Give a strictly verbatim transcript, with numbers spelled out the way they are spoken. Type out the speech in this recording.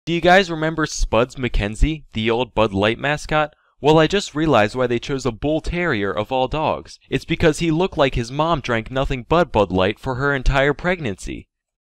Do you guys remember Spuds MacKenzie, the old Bud Light mascot? Well, I just realized why they chose a bull terrier of all dogs. It's because he looked like his mom drank nothing but Bud Light for her entire pregnancy.